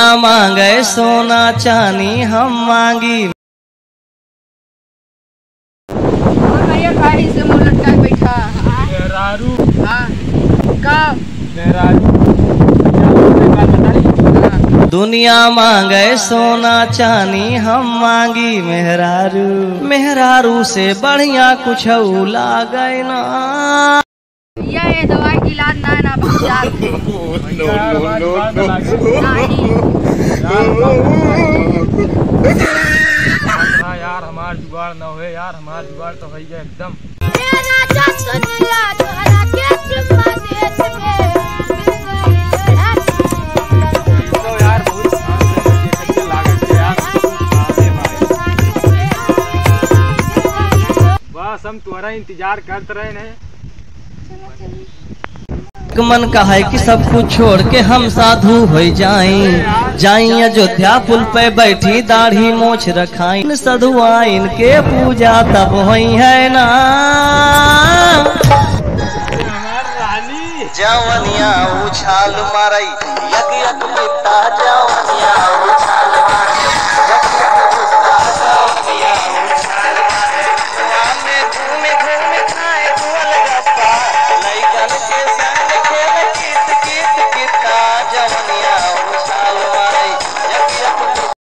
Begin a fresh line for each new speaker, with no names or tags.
मांगे सोना चांदी हम मांगी।
से मुंह लटका के बैठा
मेहरारू।
हाँ का
मेहरारू।
दुनिया मांगे सोना चांदी हम मांगी मेहरारू। मेहरारू से बढ़िया कुछ लागे ना।
ये दवाई की इलाज ना ना बाजार
यार हमार जुगाड़ न हो यार, हमार जुगाड़ तो है एकदम। बस हम तुम्हारा इंतजार करते रहे हैं।
मन का है कि सब कुछ छोड़ के हम साधु हो जाई अयोध्या पुल पे बैठी दाढ़ी मोछ रखाई सधुआ इनके पूजा तब होई है ना। जवनिया उछाल मारई यक यक में